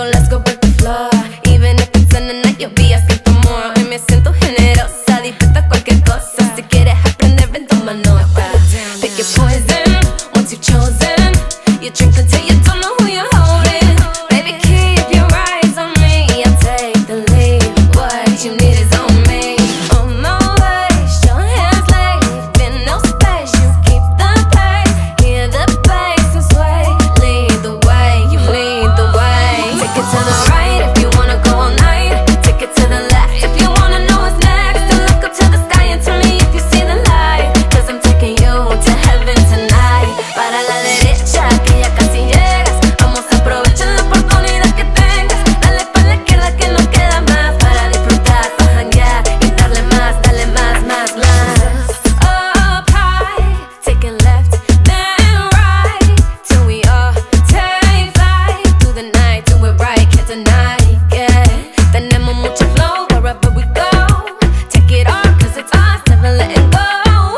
let's go break the floor. Even if it's in the night, you'll be asking for more. Hoy me siento generosa, dispuesta a cualquier cosa. Si quieres aprender, ven, toma nota. Pick your poison, once you've chosen. You drink until you don't know who you're holding. Baby, keep your eyes on me, I'll take the lead. What you need is on me. On my way, your hands leaving no space. You keep the pace, hear the bass and sway. Lead the way, you lead the way. Take it to the right if you wanna go all night. Take it to the left if you wanna know what's next. And look up to the sky and tell me if you see the light. Cause I'm taking you to heaven tonight. Para la derecha que ya casi llegas. Vamos a aprovechar la oportunidad que tengas. Dale pa' la izquierda que no queda más. Para disfrutar, para janguear y darle más, más. Up high, taking left, then right. Till we all take flight. Through the night, do it right, can't deny, yeah. Tenemos mucho flow wherever we go. Take it all cause it's us, never letting go.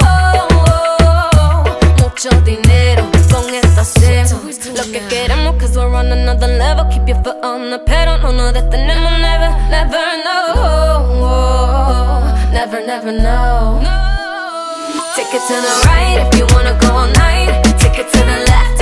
Mucho dinero, con esto hacemos lo que queremos cause we're on another level. Keep your foot on the pedal, no nos detenemos, never, never know. Never know. Take it to the right if you wanna go all night. Take it to the left